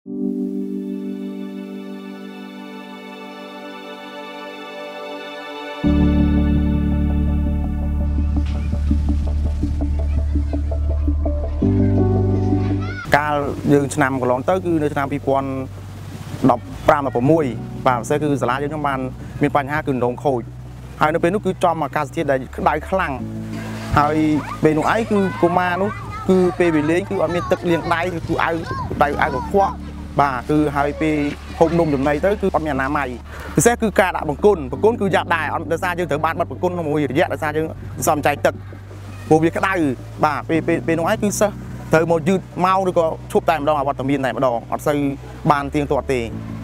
កាលយើងឆ្នាំកន្លងទៅគឺនៅឆ្នាំ2015 បាទផ្សេងគឺសាលាយើងខ្ញុំបានមានបញ្ហាគឺដងខូចហើយនៅពេលនោះគឺចំអាកាសធាតុដែលក្តៅខ្លាំងហើយពេលនោះឯងគឺកុមារនោះគឺពេលវេលាគឺអត់មានទឹកលាងដៃគឺអាវដៃអាវកខ្វក់បាទគឺហើយពេលហូបនំចំណីទៅគឺអត់មានអនាម័យពិសេសគឺការដាក់បង្គន់គឺយ៉ាប់ដែរអត់ដោយសារយើងត្រូវបានបិទបង្គន់ក្នុងមួយរយៈដោយសារយើងសំចៃទឹកព្រោះវាក្តៅបាទពេលនោះឯងគឺសិស្សត្រូវមកយឺតមកឬក៏ឈប់តែម្ដងអវត្តមានតែម្ដងអត់សូវបានទៀងទាត់ទេ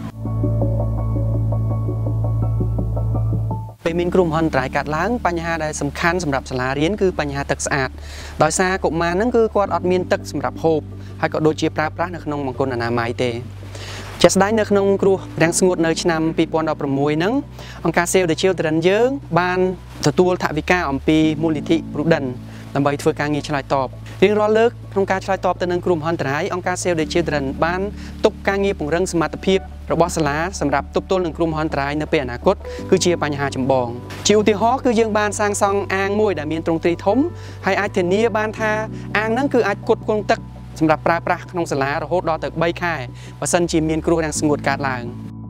ពេលមានគ្រោះមហន្តរាយកើតឡើងបញ្ហាដែលសំខាន់សម្រាប់សាលារៀនគឺបញ្ហាទឹកស្អាតដោយសារកុមារហ្នឹងគឺគាត់អត់មានទឹកសម្រាប់ហូបហើយក៏ដូចជាប្រើប្រាស់នៅក្នុងបង្គន់អនាម័យទេជាក់ស្ដែងនៅក្នុងគ្រោះរាំងស្ងួតនៅឆ្នាំ2016ហ្នឹងអង្គការ Save the Children យើងបានទទួលថវិកាអំពីមូលនិធិ Prudent ដើម្បីធ្វើការងារឆ្លើយតបរៀងរាល់លើកក្នុងការឆ្លើយតបទៅនឹងគ្រោះមហន្តរាយអង្គការ Save the Children បានទុកការងារពង្រឹងសមត្ថភាពរបស់សាលាសម្រាប់ទប់ទល់នឹងគ្រោះមហន្តរាយនៅពេលអនាគតគឺជាបញ្ហាចម្បងជាឧទាហរណ៍គឺយើងបានសាងសង់អាងមួយដែលមានទ្រង់ទ្រាយធំហើយអាចធានាបានថាអាងហ្នឹងគឺអាចផ្គត់ផ្គង់ទឹកសម្រាប់ប្រើប្រាស់ក្នុងសាលារហូតដល់ទៅ3ខែបើសិនជាមានគ្រោះរាំងស្ងួតកើតឡើង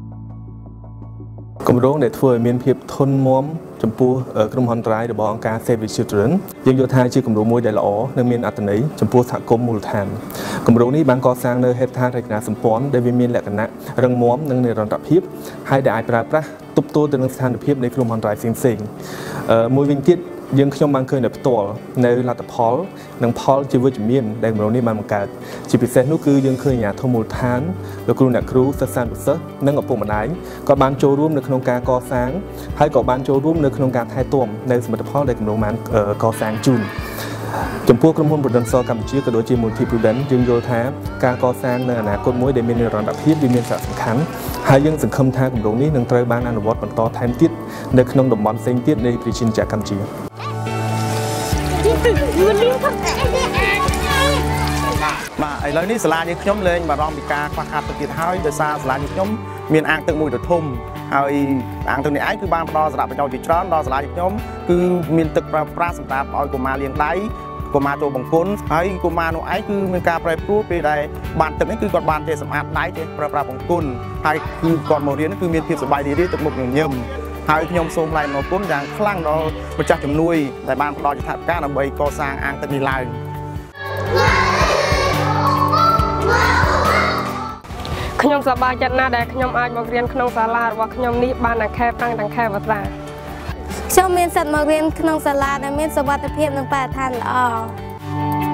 គម្រោងដែលធ្វើឲ្យមានភាពធន់មាំចំពោះគ្រោះមហន្តរាយរបស់អង្គការ Save the Children យើងយល់ថាជាគម្រោងមួយដែលល្អនិងមានអត្ថន័យចំពោះសហគមន៍មូលដ្ឋានគម្រោងនេះបានកសាងនៅហេដ្ឋារចនាសម្ព័ន្ធដែលវាមានលក្ខណៈរឹងមាំនិងនិរន្តរភាពហើយដែលអាចប្រើប្រាស់ទប់ទល់ទៅនឹងស្ថានភាពនៃគ្រោះមហន្តរាយផ្សេងៗមួយវិញទៀតយើងខ្ញុំបានឃើញដោយផ្ទាល់នៅលទ្ធផលនិងផលជាវិជ្ជមានដែលគម្រោងនេះបានបង្កើតជាពិសេសនោះគឺយើងឃើញអាញាធមូលដ្ឋានលោកគ្រូអ្នកគ្រូសិស្សានុសិស្សនិងឪពុកម្ដាយក៏បានចូលរួមនៅក្នុងការកសាងហើយក៏បានចូលរួមនៅក្នុងការថែទាំនៅសមិទ្ធផលដែលគម្រោងបានកសាងជូនចំពោះក្រុមហ៊ុន Prudent កម្ពុជាក៏ដូចជាមូលនិធិ Prudent យើងយល់ថាការកសាងនៅអនាគតមួយដែលមាននិរន្តរភាពវាមានសារៈសំខាន់ហើយយើងសង្ឃឹមថាគម្រោងនេះនឹងត្រូវបានអនុវត្តបន្តថែមទៀតនៅក្នុងតំបន់ផ្សេងទៀតនៃប្រជាជាតិកម្ពុជាបាទឥឡូវនេះសាលាយើងខ្ញុំលែងបារម្ភពីការខ្វះខាតទឹកទៀតហើយដោយសារសាលាយើងខ្ញុំមានអាងទឹកមួយដ៏ធំហើយអាងទឹកនេះឯងគឺបានផ្ដល់សារៈប្រយោជន៍ជាច្រើនដល់សាលាយើងខ្ញុំគឺមានទឹកប្រើប្រាស់សម្រាប់ឲ្យកុមារលាងដៃកុមារចូលបង្គន់ហើយកុមារនោះឯងគឺមានការប្រែប្រួលពេលដែលបានទឹកនេះគឺគាត់បានទេសម្អាតដៃទេប្រើប្រាស់បង្គន់ហើយគឺគាត់មករៀនគឺមានភាពសប្បាយរីករាយទឹកមុខញញឹមហើយខ្ញុំសូមថ្លែងអំណរគុណយ៉ាងខ្លាំងដល់ម្ចាស់ជំនួយដែលបានផ្ដល់ថវិកាដើម្បីកសាងអាងទឹកនេះឡើងខ្ញុំសប្បាយចិត្តណាស់ដែលខ្ញុំអាចមករៀនក្នុងសាលារបស់ខ្ញុំនេះបានទាំងខែប្រាំងទាំងខែវស្សាខ្ញុំមានសិទ្ធិមករៀនក្នុងសាលាដែលមានសុវត្ថិភាពនិងបរិស្ថានល្អ